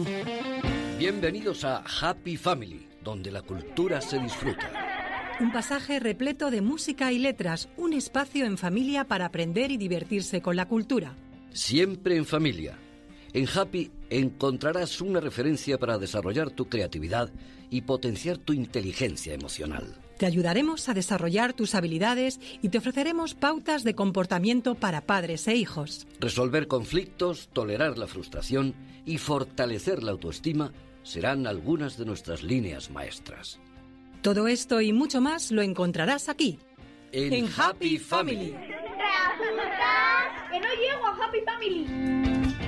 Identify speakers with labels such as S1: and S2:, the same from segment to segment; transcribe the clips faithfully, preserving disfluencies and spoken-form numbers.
S1: Bienvenidos a Happy Family, donde la cultura se disfruta.
S2: Un pasaje repleto de música y letras, un espacio en familia para aprender y divertirse con la cultura.
S1: Siempre en familia. En Happy encontrarás una referencia para desarrollar tu creatividad y potenciar tu inteligencia emocional.
S2: Te ayudaremos a desarrollar tus habilidades y te ofreceremos pautas de comportamiento para padres e hijos.
S1: Resolver conflictos, tolerar la frustración y fortalecer la autoestima serán algunas de nuestras líneas maestras.
S2: Todo esto y mucho más lo encontrarás aquí,
S1: en, en Happy Family.
S3: ¡Que no llego a Happy Family!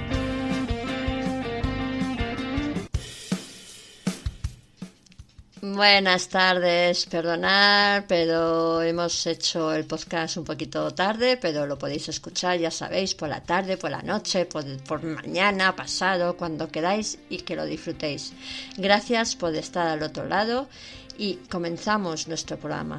S4: Buenas tardes, perdonad, pero hemos hecho el podcast un poquito tarde, pero lo podéis escuchar, ya sabéis, por la tarde, por la noche, por, por mañana, pasado, cuando queráis y que lo disfrutéis. Gracias por estar al otro lado y comenzamos nuestro programa.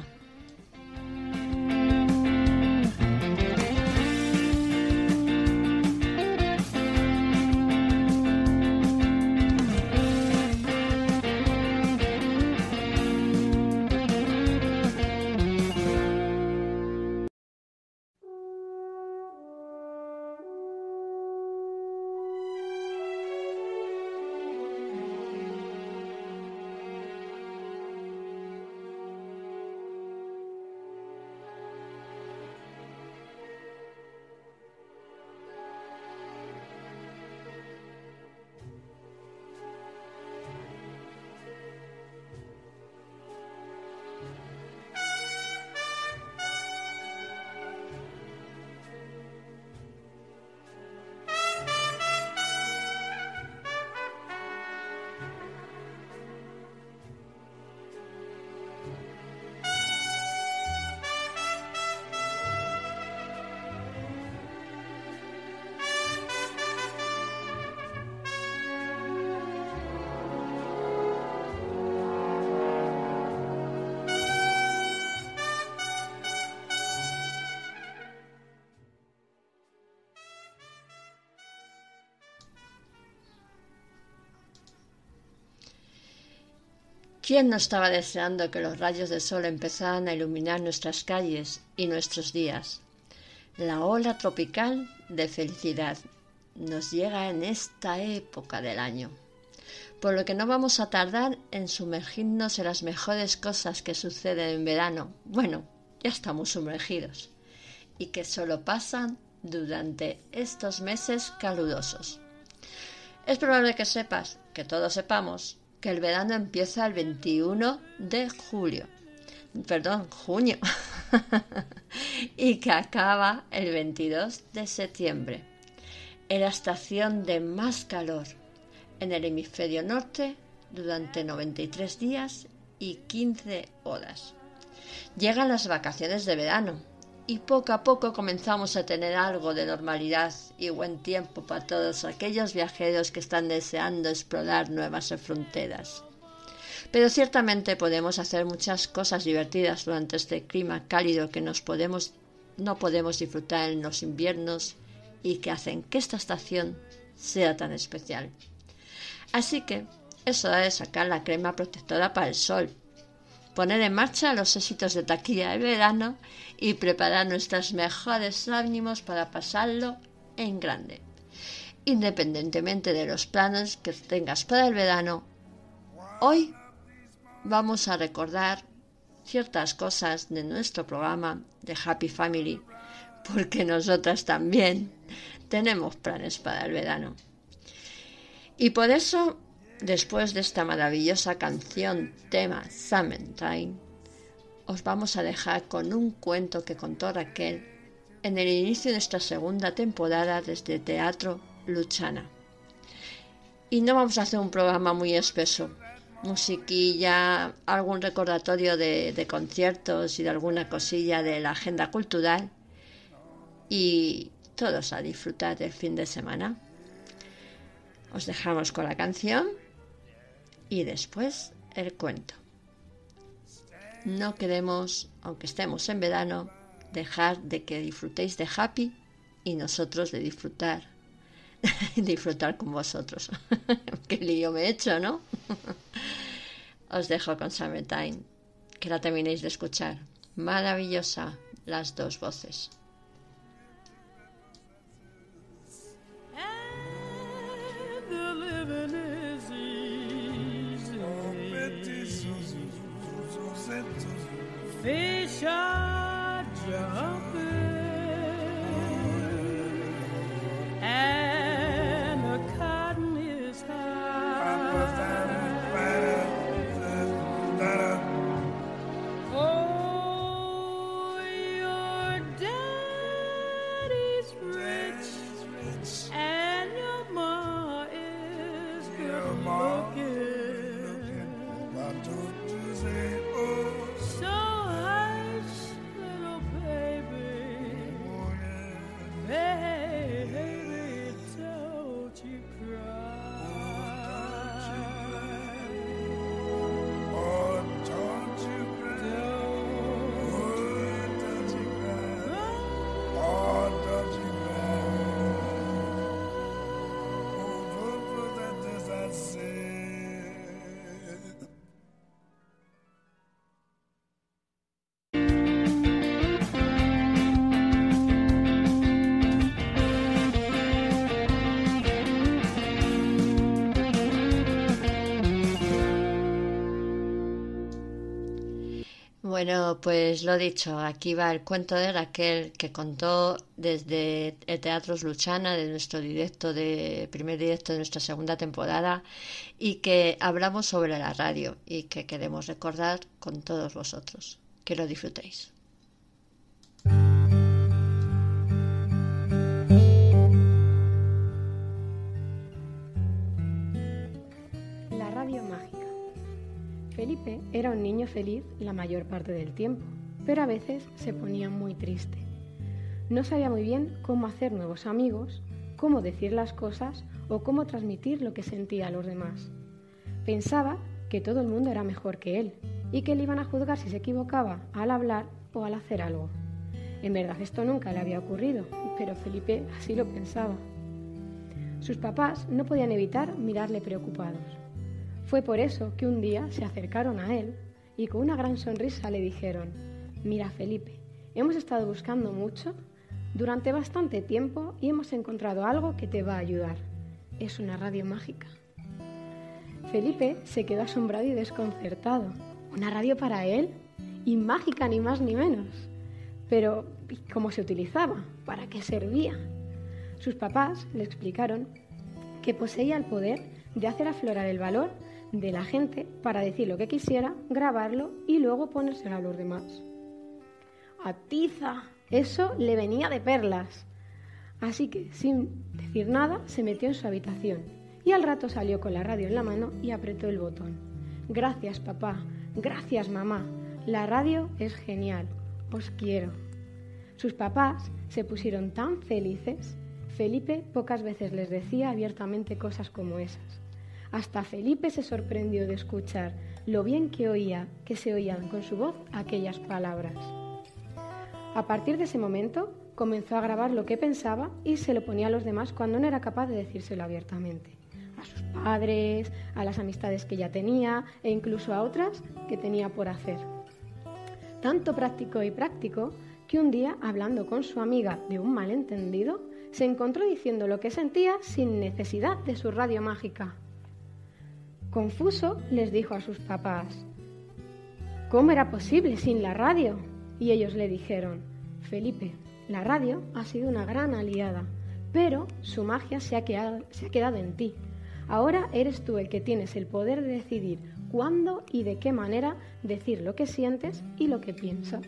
S4: ¿Quién no estaba deseando que los rayos de sol empezaran a iluminar nuestras calles y nuestros días? La ola tropical de felicidad nos llega en esta época del año, por lo que no vamos a tardar en sumergirnos en las mejores cosas que suceden en verano. Bueno, ya estamos sumergidos, y que solo pasan durante estos meses calurosos. Es probable que sepas, que todos sepamos, que el verano empieza el veintiuno de julio, perdón, junio, y que acaba el veintidós de septiembre, en la estación de más calor en el hemisferio norte durante noventa y tres días y quince horas. Llegan las vacaciones de verano y poco a poco comenzamos a tener algo de normalidad y buen tiempo para todos aquellos viajeros que están deseando explorar nuevas fronteras. Pero ciertamente podemos hacer muchas cosas divertidas durante este clima cálido que nos podemos, no podemos disfrutar en los inviernos y que hacen que esta estación sea tan especial. Así que es hora de sacar la crema protectora para el sol, poner en marcha los éxitos de taquilla de verano y preparar nuestros mejores ánimos para pasarlo en grande. Independientemente de los planes que tengas para el verano, hoy vamos a recordar ciertas cosas de nuestro programa de Happy Family, porque nosotras también tenemos planes para el verano. Y por eso, después de esta maravillosa canción, tema Summertime, os vamos a dejar con un cuento que contó Raquel en el inicio de nuestra segunda temporada desde Teatro Luchana. Y no vamos a hacer un programa muy espeso, musiquilla, algún recordatorio de, de conciertos y de alguna cosilla de la agenda cultural, y todos a disfrutar del fin de semana. Os dejamos con la canción y después el cuento. No queremos, aunque estemos en verano, dejar de que disfrutéis de Happy y nosotros de disfrutar y disfrutar con vosotros. Qué lío me he hecho, ¿no? Os dejo con Summertime, que la terminéis de escuchar. Maravillosa, las dos voces.
S5: Fish are jumping and the cotton is high. Oh, your daddy's rich and your ma is good looking. So hush, little baby, baby, don't you cry. Oh, don't you cry. Don't you cry. Oh, don't you cry. Oh, that does I say.
S4: Bueno, pues lo dicho, aquí va el cuento de Raquel que contó desde el Teatro Luchana, de nuestro directo, de primer directo de nuestra segunda temporada, y que hablamos sobre la radio y que queremos recordar con todos vosotros. Que lo disfrutéis.
S6: La radio mágica. Felipe era un niño feliz la mayor parte del tiempo, pero a veces se ponía muy triste. No sabía muy bien cómo hacer nuevos amigos, cómo decir las cosas o cómo transmitir lo que sentía a los demás. Pensaba que todo el mundo era mejor que él y que le iban a juzgar si se equivocaba al hablar o al hacer algo. En verdad esto nunca le había ocurrido, pero Felipe así lo pensaba. Sus papás no podían evitar mirarle preocupados. Fue por eso que un día se acercaron a él y con una gran sonrisa le dijeron: «Mira, Felipe, hemos estado buscando mucho durante bastante tiempo y hemos encontrado algo que te va a ayudar. Es una radio mágica». Felipe se quedó asombrado y desconcertado. ¿Una radio para él? Y mágica, ni más ni menos. Pero, ¿cómo se utilizaba? ¿Para qué servía? Sus papás le explicaron que poseía el poder de hacer aflorar el valor de la gente para decir lo que quisiera, grabarlo y luego ponérselo a los demás. ¡Atiza! Eso le venía de perlas. Así que, sin decir nada, se metió en su habitación y al rato salió con la radio en la mano y apretó el botón. «Gracias, papá. Gracias, mamá. La radio es genial. Os quiero». Sus papás se pusieron tan felices. Felipe pocas veces les decía abiertamente cosas como esas. Hasta Felipe se sorprendió de escuchar lo bien que oía, que se oían con su voz aquellas palabras. A partir de ese momento comenzó a grabar lo que pensaba y se lo ponía a los demás cuando no era capaz de decírselo abiertamente. A sus padres, a las amistades que ya tenía e incluso a otras que tenía por hacer. Tanto práctico y práctico que un día, hablando con su amiga de un malentendido, se encontró diciendo lo que sentía sin necesidad de su radio mágica. Confuso, les dijo a sus papás: ¿cómo era posible sin la radio? Y ellos le dijeron: Felipe, la radio ha sido una gran aliada, pero su magia se ha quedado, se ha quedado en ti. Ahora eres tú el que tienes el poder de decidir cuándo y de qué manera decir lo que sientes y lo que piensas.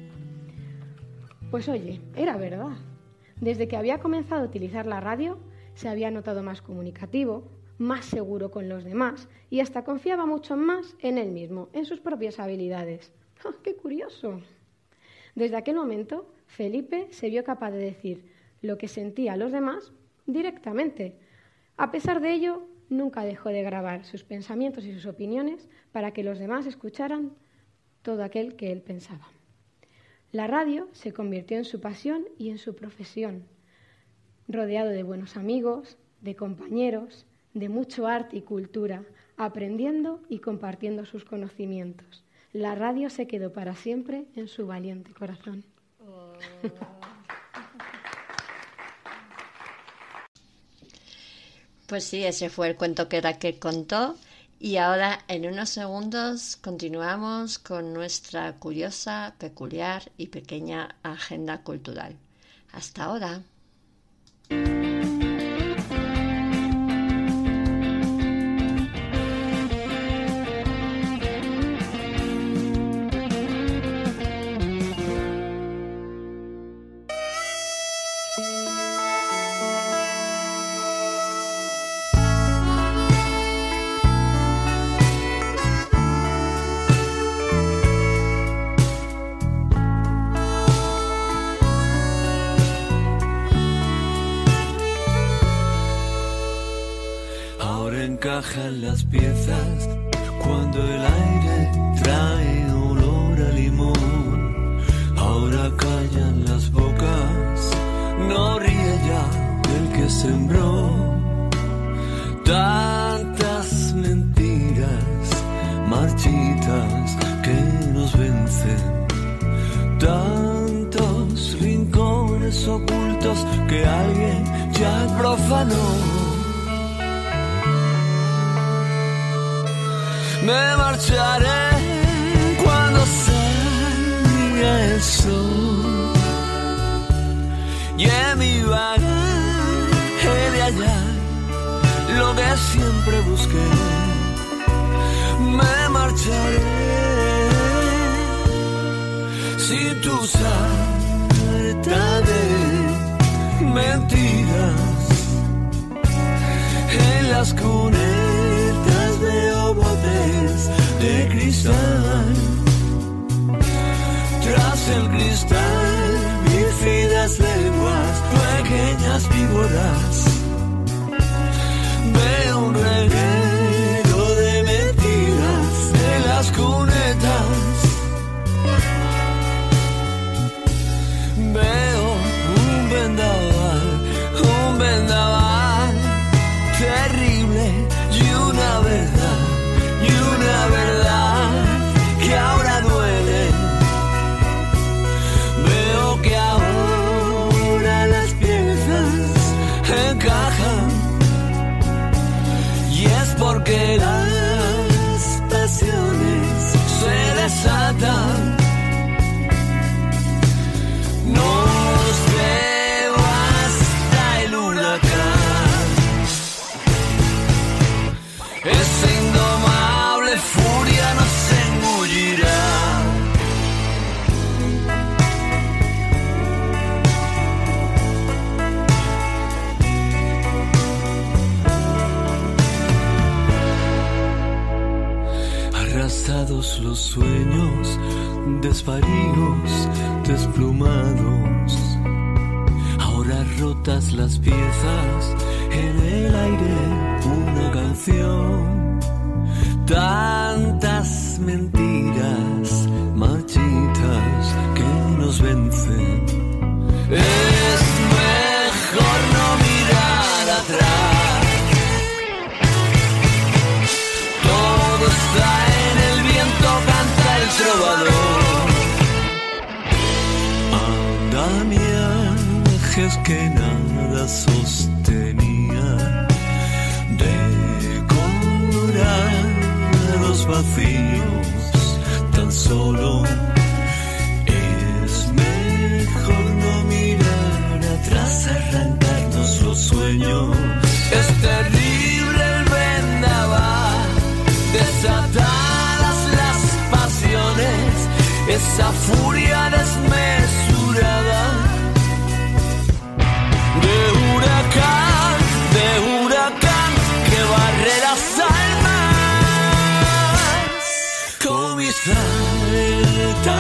S6: Pues oye, era verdad. Desde que había comenzado a utilizar la radio, se había notado más comunicativo, más seguro con los demás y hasta confiaba mucho más en él mismo, en sus propias habilidades. ¡Oh, qué curioso! Desde aquel momento, Felipe se vio capaz de decir lo que sentía a los demás directamente. A pesar de ello, nunca dejó de grabar sus pensamientos y sus opiniones para que los demás escucharan todo aquel que él pensaba. La radio se convirtió en su pasión y en su profesión. Rodeado de buenos amigos, de compañeros, de mucho arte y cultura, aprendiendo y compartiendo sus conocimientos. La radio se quedó para siempre en su valiente corazón. Oh.
S4: Pues sí, ese fue el cuento que Raquel contó. Y ahora, en unos segundos, continuamos con nuestra curiosa, peculiar y pequeña agenda cultural. Hasta ahora.
S7: Encajan las piezas cuando el aire trae olor a limón. Ahora callan las bocas, no ríe ya el que sembró tantas mentiras marchitas que nos vencen, tantos rincones ocultos que alguien ya profanó. Me marcharé cuando salga el sol y en mi bagaje de hallar lo que siempre busqué. Me marcharé sin tu sarta de mentiras. En las cunetas veo botes de cristal. Tras el cristal, bífidas lenguas, pequeñas víboras. Veo un reguero de mentiras en las cunetas. Veo un vendaval, un vendaval terrible y una verdad, y una verdad que ahora duele. Veo que ahora las piezas encajan y es porque las pasiones se desatan. Nos devasta el huracán, esa indomable furia nos engullirá. Arrasados los sueños, desvaríos, desplumados. Ahora rotas las piezas, en el aire una canción. Tantas mentiras marchitas que nos vencen. Es mejor no mirar atrás. Todo está en el viento, canta el trovador. Andamiajes que nada sostenía, decorados vacíos, tan solo es mejor no mirar atrás, arrancarnos los sueños. Es terrible el vendaval, desatadas las pasiones, esa furia desmesurada de huracán, de huracán que barre las almas con mi salta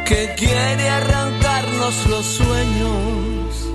S7: que quiere arrancarnos los sueños.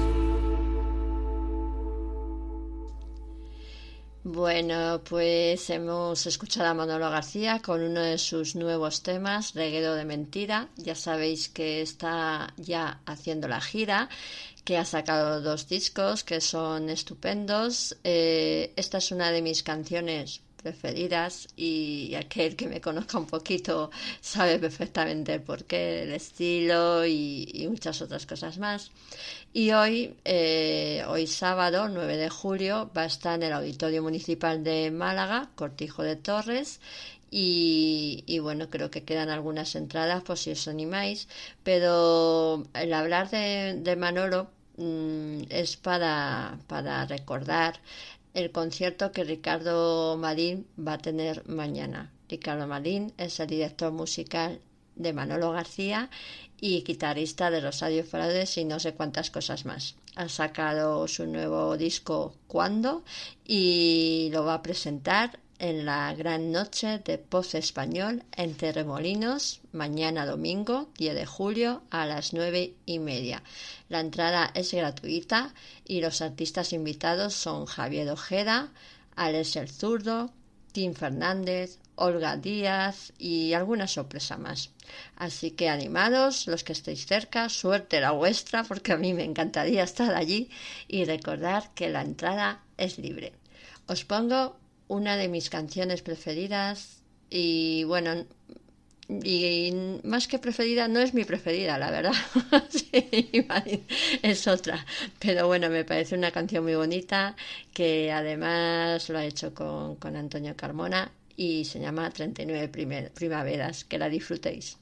S4: Bueno, pues hemos escuchado a Manolo García con uno de sus nuevos temas, Reguero de Mentira. Ya sabéis que está ya haciendo la gira, que ha sacado dos discos que son estupendos. Eh, esta es una de mis canciones preferidas y aquel que me conozca un poquito sabe perfectamente el porqué, el estilo y, y muchas otras cosas más. Y hoy, eh, hoy sábado nueve de julio, va a estar en el Auditorio Municipal de Málaga, Cortijo de Torres, y, y bueno, creo que quedan algunas entradas por si os animáis, pero el hablar de, de Manolo mmm, es para, para recordar el concierto que Ricardo Marín va a tener mañana. Ricardo Marín es el director musical de Manolo García y guitarrista de Rosario Fraudes y no sé cuántas cosas más. Ha sacado su nuevo disco Cuando y lo va a presentar en la gran noche de Poz Español en Torremolinos, mañana domingo diez de julio a las nueve y media. La entrada es gratuita y los artistas invitados son Javier Ojeda, Alex el Zurdo, Tim Fernández, Olga Díaz y alguna sorpresa más. Así que animados los que estéis cerca, suerte la vuestra porque a mí me encantaría estar allí y recordar que la entrada es libre. Os pongo una de mis canciones preferidas y bueno, y más que preferida, no es mi preferida, la verdad. Sí, es otra, pero bueno, me parece una canción muy bonita que además lo ha hecho con, con Antonio Carmona y se llama treinta y nueve primer, primaveras. Que la disfrutéis.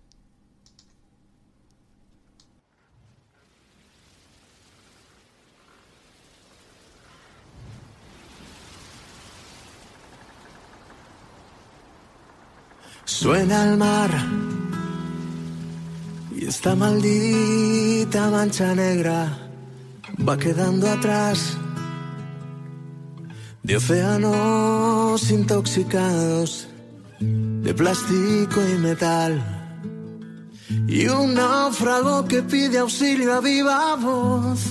S8: Suena el mar y esta maldita mancha negra va quedando atrás de océanos intoxicados de plástico y metal y un náufrago que pide auxilio a viva voz.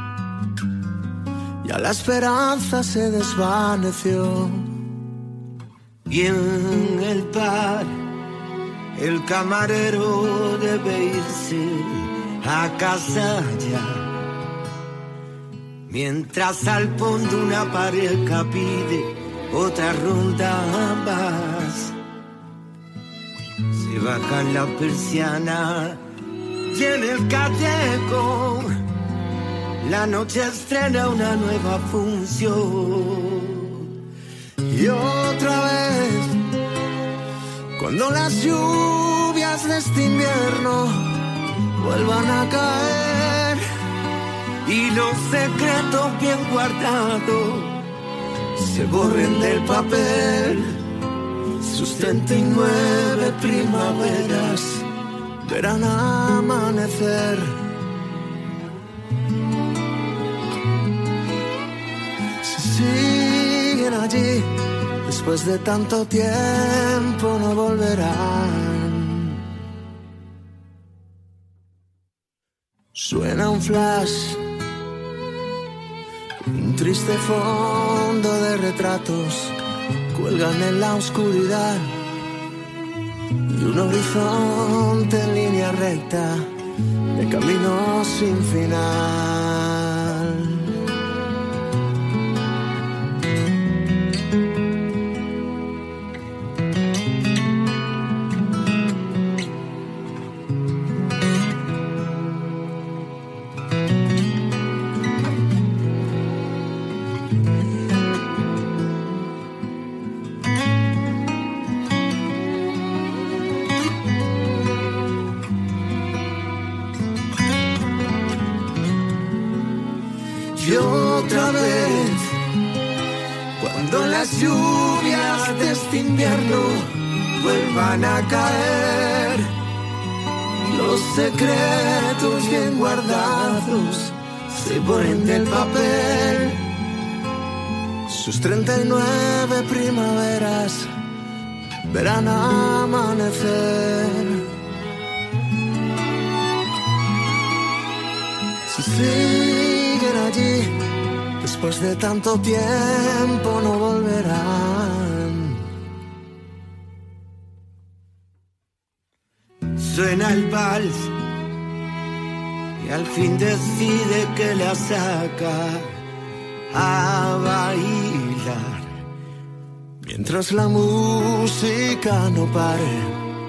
S8: Ya la esperanza se desvaneció.
S7: Y en el bar el camarero debe irse a casa ya, mientras al fondo una pareja pide otra ronda más. Se baja la persiana y en el callejón la noche estrena una nueva función.
S8: Y otra vez, cuando las lluvias de este invierno vuelvan a caer
S7: y los secretos bien guardados
S8: se borren del papel, sus treinta y nueve primaveras verán amanecer. Si siguen allí, después de tanto tiempo no volverán. Suena un flash, un triste fondo de retratos cuelgan en la oscuridad y un horizonte en línea recta de camino sin final. Y otra vez, cuando las lluvias de este invierno vuelvan a caer, los secretos bien guardados se borren del papel, sus treinta y nueve primaveras verán amanecer. siguen allí, después de tanto tiempo no volverán. Suena el vals y al fin decide que la saca a bailar. Mientras la música no pare,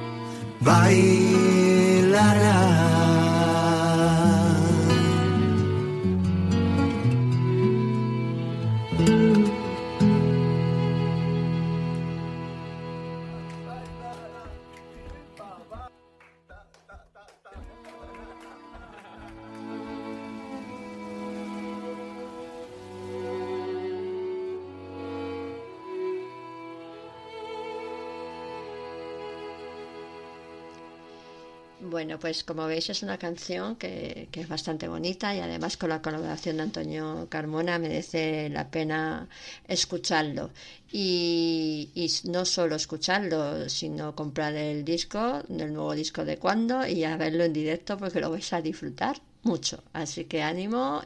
S8: bailará.
S4: Bueno, pues como veis es una canción que, que es bastante bonita y además con la colaboración de Antonio Carmona merece la pena escucharlo. Y, y no solo escucharlo, sino comprar el disco, el nuevo disco de Cuando, y a verlo en directo porque lo vais a disfrutar mucho. Así que ánimo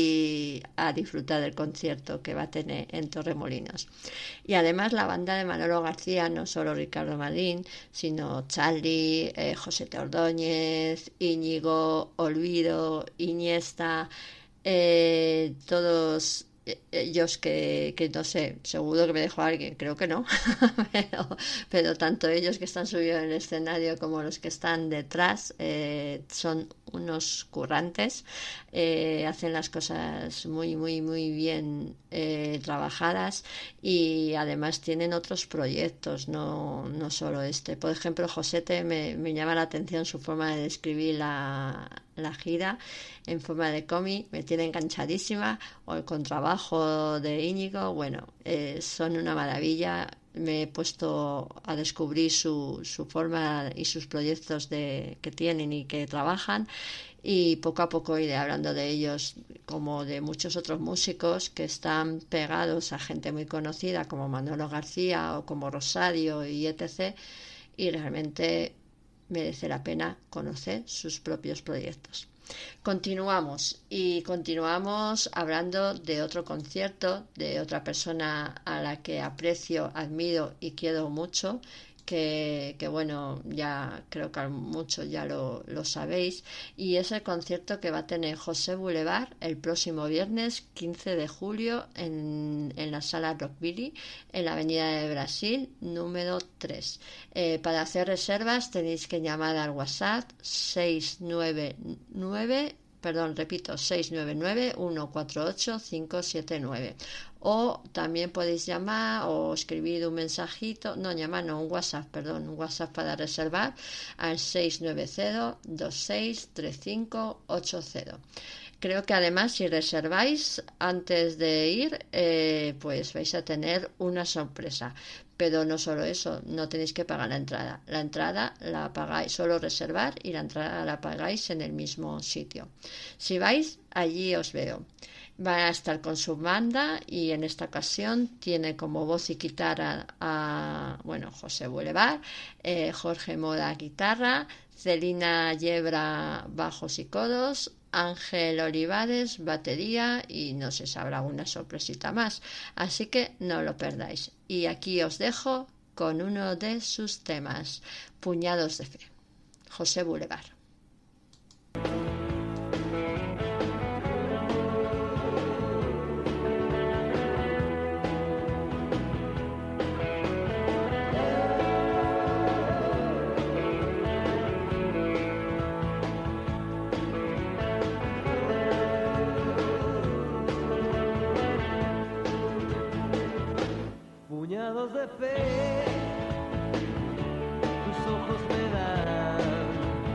S4: y a disfrutar del concierto que va a tener en Torremolinos. Y además la banda de Manolo García, no solo Ricardo Madrín, sino Charly, eh, José Ordóñez, Íñigo, Olvido, Iniesta, eh, todos ellos que, que no sé, seguro que me dejó alguien, creo que no, pero, pero tanto ellos que están subidos en el escenario como los que están detrás eh, son unos currantes, eh, hacen las cosas muy muy muy bien eh, trabajadas y además tienen otros proyectos, no, no solo este. Por ejemplo, Josete me, me llama la atención su forma de describir la, la gira en forma de cómic, me tiene enganchadísima, o el contrabajo de Íñigo, bueno, eh, son una maravilla. Me he puesto a descubrir su, su forma y sus proyectos de, que tienen y que trabajan, y poco a poco iré hablando de ellos como de muchos otros músicos que están pegados a gente muy conocida como Manolo García o como Rosario y etcétera, y realmente merece la pena conocer sus propios proyectos. Continuamos y continuamos hablando de otro concierto de otra persona a la que aprecio, admiro y quiero mucho, que, que bueno, ya creo que muchos ya lo, lo sabéis, y es el concierto que va a tener José Boulevard el próximo viernes quince de julio en, en la sala Rockbilly en la avenida de Brasil número tres. Eh, para hacer reservas tenéis que llamar al WhatsApp seis nueve nueve, perdón, repito, seis nueve nueve, uno cuatro ocho, cinco siete nueve. O también podéis llamar o escribir un mensajito, no, llamar, no, un WhatsApp, perdón, un WhatsApp para reservar al seis nueve cero, dos seis tres cinco ocho cero. Creo que además si reserváis antes de ir, eh, pues vais a tener una sorpresa. Pero no solo eso, no tenéis que pagar la entrada. La entrada la pagáis, solo reservar, y la entrada la pagáis en el mismo sitio. Si vais, allí os veo. Va a estar con su banda y en esta ocasión tiene como voz y guitarra a, bueno, José Boulevard, eh, Jorge Mora guitarra, Celina Yebra bajos y codos, Ángel Olivares batería y no se sabrá alguna sorpresita más. Así que no lo perdáis. Y aquí os dejo con uno de sus temas, Puñados de Fe, José Boulevard.
S7: Puñados de fe, tus ojos me dan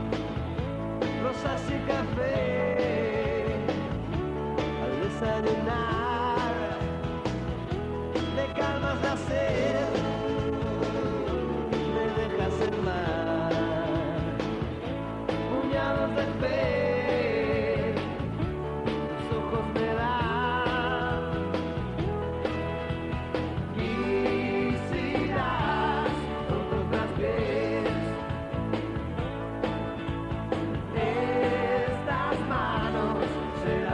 S7: rosas y café. Al desayunar me calmas la sed, me dejas en mar. Puñados de fe, tus ojos me dan. Estas manos se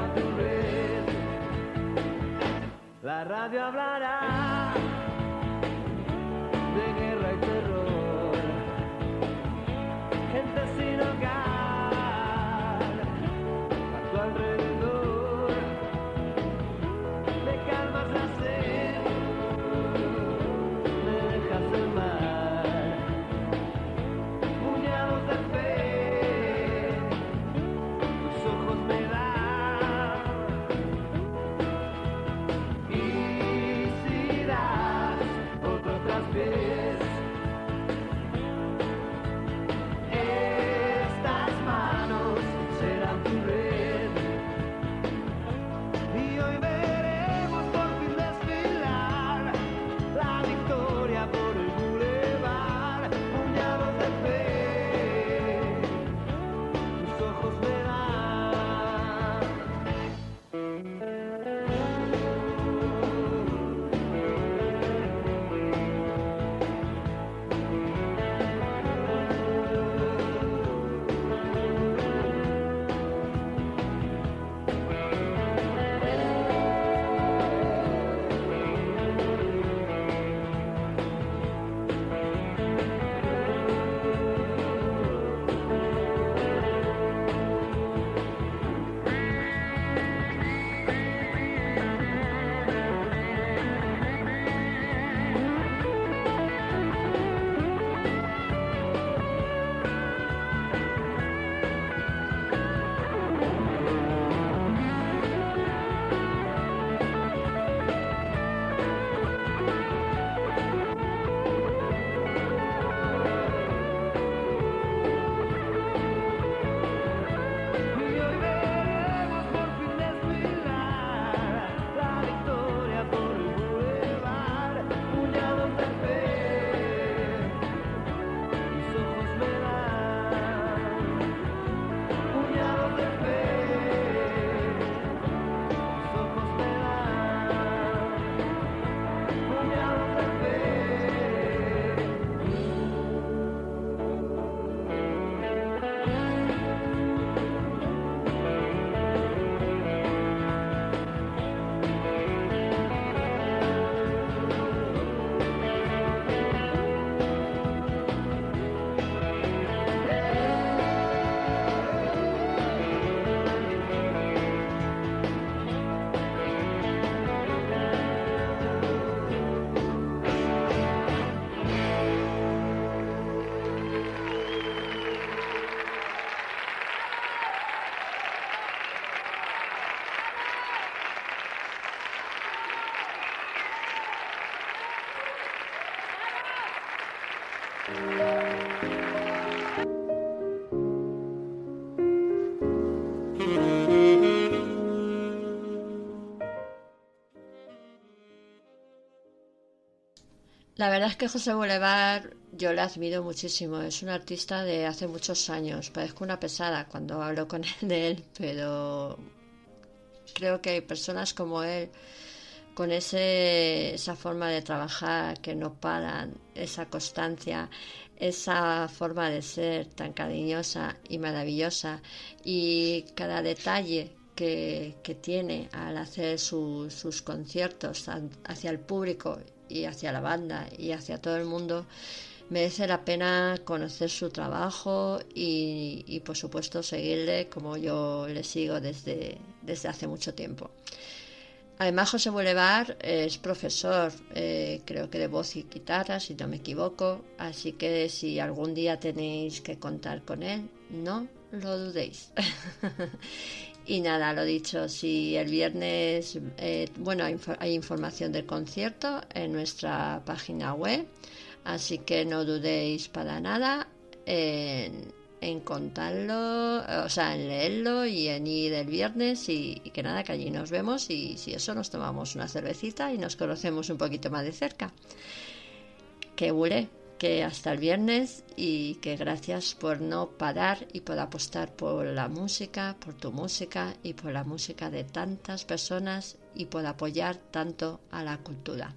S4: La verdad es que José Boulevard yo le admiro muchísimo. Es un artista de hace muchos años. Parezco una pesada cuando hablo con él de él, pero creo que hay personas como él con ese, esa forma de trabajar que no paran, esa constancia, esa forma de ser tan cariñosa y maravillosa, y cada detalle que, que tiene al hacer su, sus conciertos hacia el público y hacia la banda y hacia todo el mundo, merece la pena conocer su trabajo y, y por supuesto seguirle como yo le sigo desde, desde hace mucho tiempo. Además, José Boulevard es profesor, eh, creo que de voz y guitarra, si no me equivoco, así que si algún día tenéis que contar con él, no lo dudéis. Y nada, lo dicho, si el viernes, eh, bueno, hay, hay información del concierto en nuestra página web, así que no dudéis para nada en, en contarlo, o sea, en leerlo y en ir el viernes y, y que nada, que allí nos vemos y si eso nos tomamos una cervecita y nos conocemos un poquito más de cerca. Que bule. Que hasta el viernes y que gracias por no parar y por apostar por la música, por tu música y por la música de tantas personas y por apoyar tanto a la cultura.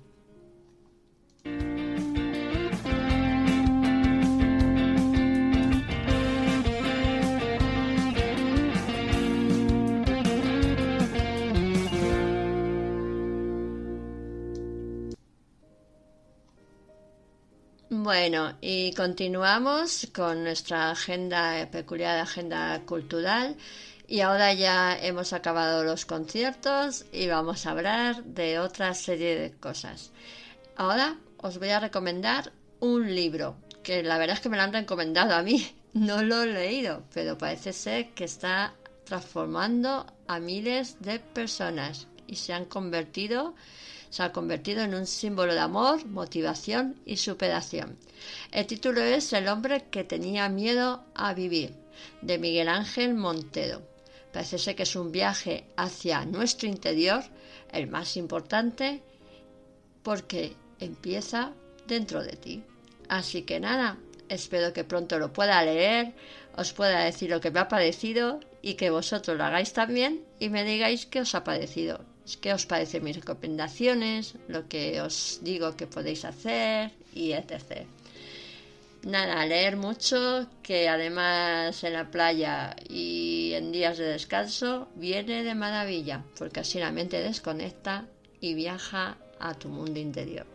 S4: Bueno, y continuamos con nuestra agenda, peculiar agenda cultural, y ahora ya hemos acabado los conciertos y vamos a hablar de otra serie de cosas. Ahora os voy a recomendar un libro, que la verdad es que me lo han recomendado a mí, no lo he leído, pero parece ser que está transformando a miles de personas y se han convertido... se ha convertido en un símbolo de amor, motivación y superación. El título es El hombre que tenía miedo a vivir, de Miguel Ángel Montero. Parece ser que es un viaje hacia nuestro interior, el más importante, porque empieza dentro de ti. Así que nada, espero que pronto lo pueda leer, os pueda decir lo que me ha parecido y que vosotros lo hagáis también y me digáis qué os ha parecido. ¿Qué os parecen mis recomendaciones? Lo que os digo que podéis hacer y etcétera. Nada, leer mucho, que además en la playa y en días de descanso viene de maravilla, porque así la mente desconecta y viaja a tu mundo interior.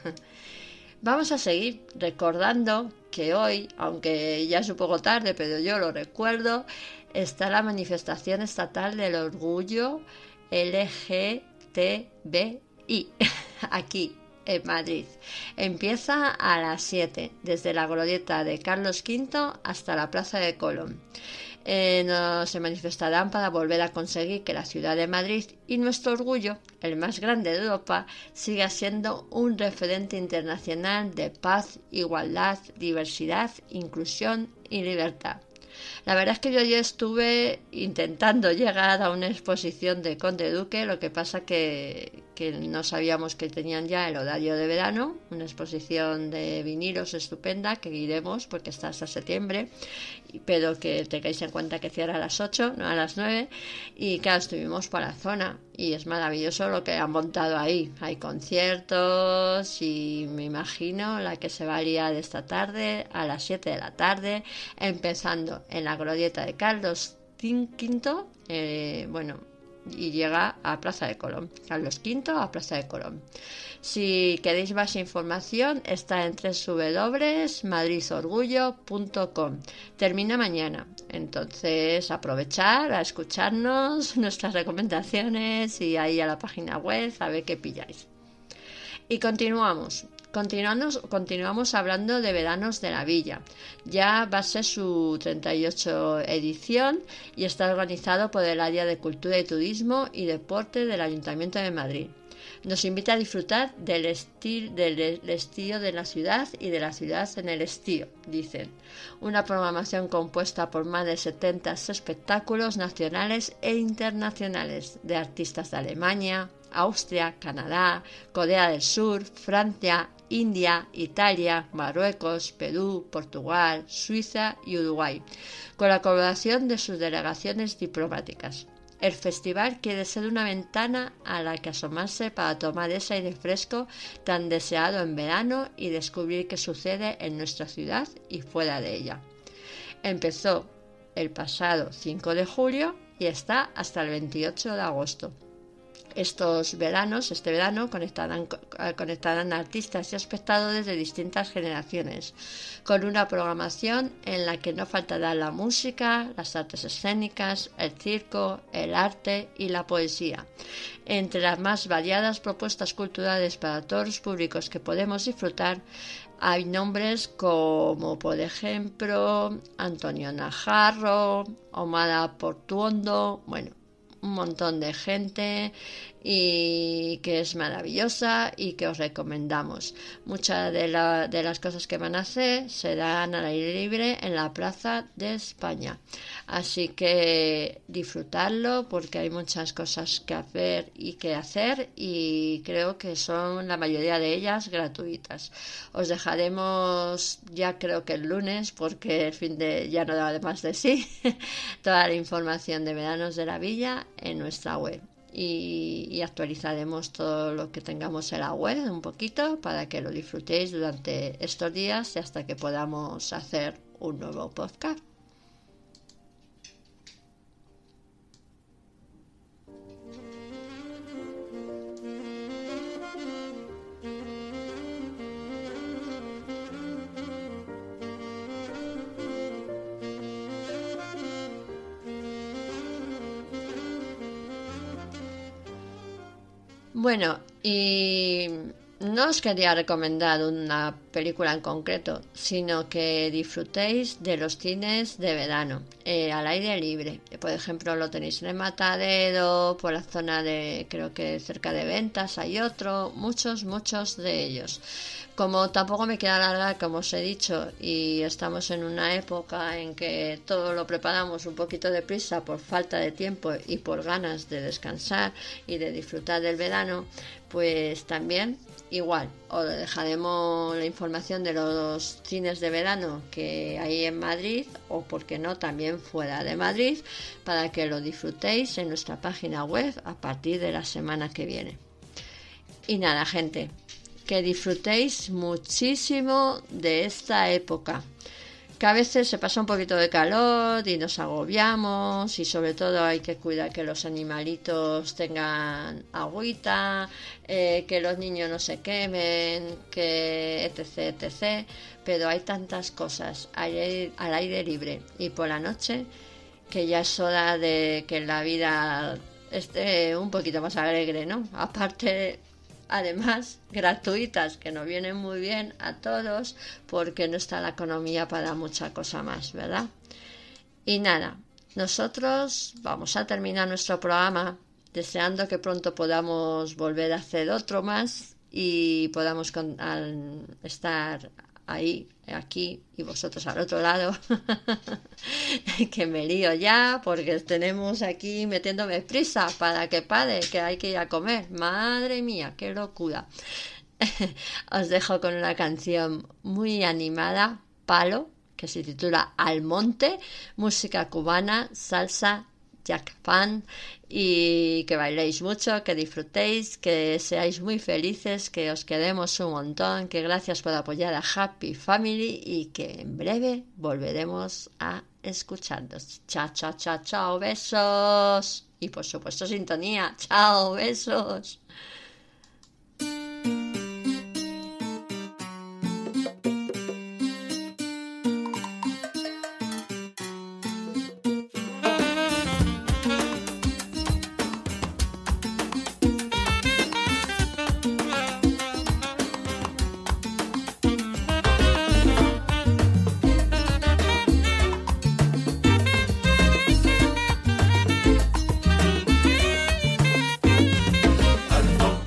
S4: Vamos a seguir recordando que hoy, aunque ya es un poco tarde, pero yo lo recuerdo, está la manifestación estatal del orgullo L G T B I aquí en Madrid. Empieza a las siete, desde la glorieta de Carlos quinto hasta la Plaza de Colón. Eh, no, se manifestarán para volver a conseguir que la ciudad de Madrid y nuestro orgullo, el más grande de Europa, siga siendo un referente internacional de paz, igualdad, diversidad, inclusión y libertad. La verdad es que yo ya estuve intentando llegar a una exposición de Conde Duque, lo que pasa que, que no sabíamos que tenían ya el horario de verano, una exposición de vinilos estupenda que iremos porque está hasta septiembre, pero que tengáis en cuenta que cierra a las ocho, no a las nueve, y claro, estuvimos por la zona y es maravilloso lo que han montado ahí. Hay conciertos y me imagino la que se va a liar esta tarde a las siete de la tarde, empezando en la glorieta de Carlos quinto, eh, bueno, y llega a Plaza de Colón, Carlos quinto a Plaza de Colón. Si queréis más información está en doble u doble u doble punto madrid orgullo punto com. Termina mañana, entonces aprovechar a escucharnos nuestras recomendaciones y ahí a la página web a ver qué pilláis. Y continuamos. Continuamos, continuamos hablando de Veranos de la Villa. Ya va a ser su treinta y ocho edición y está organizado por el Área de Cultura y Turismo y Deporte del Ayuntamiento de Madrid. Nos invita a disfrutar del, estil, del estío de la ciudad y de la ciudad en el estío, dicen. Una programación compuesta por más de setenta espectáculos nacionales e internacionales de artistas de Alemania, Austria, Canadá, Corea del Sur, Francia, India, Italia, Marruecos, Perú, Portugal, Suiza y Uruguay, con la colaboración de sus delegaciones diplomáticas. El festival quiere ser una ventana a la que asomarse para tomar ese aire fresco tan deseado en verano y descubrir qué sucede en nuestra ciudad y fuera de ella. Empezó el pasado cinco de julio y está hasta el veintiocho de agosto. Estos veranos, este verano, conectarán, conectarán artistas y espectadores de distintas generaciones, con una programación en la que no faltará la música, las artes escénicas, el circo, el arte y la poesía. Entre las más variadas propuestas culturales para todos los públicos que podemos disfrutar, hay nombres como, por ejemplo, Antonio Najarro, Omar Portuondo, bueno, un montón de gente y que es maravillosa y que os recomendamos. Muchas de, la, de las cosas que van a hacer serán al aire libre en la Plaza de España, así que disfrutarlo porque hay muchas cosas que hacer y que hacer y creo que son la mayoría de ellas gratuitas. Os dejaremos ya creo que el lunes, porque el fin de ya no da más de sí, toda la información de Veranos de la Villa en nuestra web. Y, y actualizaremos todo lo que tengamos en la web un poquito para que lo disfrutéis durante estos días y hasta que podamos hacer un nuevo podcast. Bueno, y no os quería recomendar una película en concreto, sino que disfrutéis de los cines de verano, eh, al aire libre. Por ejemplo, lo tenéis en el Matadero, por la zona de, creo que cerca de Ventas hay otro, muchos, muchos de ellos. Como tampoco me quiero alargar, como os he dicho, y estamos en una época en que todo lo preparamos un poquito deprisa por falta de tiempo y por ganas de descansar y de disfrutar del verano, pues también igual os dejaremos la información de los cines de verano que hay en Madrid o, por qué no, también fuera de Madrid, para que lo disfrutéis en nuestra página web a partir de la semana que viene. Y nada, gente, que disfrutéis muchísimo de esta época, que a veces se pasa un poquito de calor y nos agobiamos, y sobre todo hay que cuidar que los animalitos tengan agüita, eh, que los niños no se quemen, que etc, etc, pero hay tantas cosas al aire, al aire libre y por la noche que ya es hora de que la vida esté un poquito más alegre, ¿no? Aparte, además, gratuitas, que nos vienen muy bien a todos, porque no está la economía para mucha cosa más, ¿verdad? Y nada, nosotros vamos a terminar nuestro programa deseando que pronto podamos volver a hacer otro más y podamos con, al, estar ahí, aquí y vosotros al otro lado. Que me lío ya porque tenemos aquí metiéndome prisa para que pare, que hay que ir a comer. Madre mía, qué locura. Os dejo con una canción muy animada, Palo, que se titula Al Monte, música cubana, salsa, Jack Fan, y que bailéis mucho, que disfrutéis, que seáis muy felices, que os queremos un montón, que gracias por apoyar a Happy Family y que en breve volveremos a escucharnos. Chao, chao, chao, chao, besos y por supuesto sintonía. Chao, besos.
S7: Al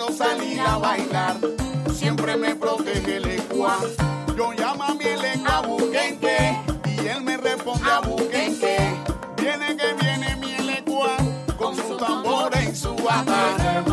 S9: quiero salir a bailar, siempre me protege el ecua. Yo llamo a mi elecua buquenque y él me responde a buquenque. Viene que viene mi elecua con su tambor y su bata.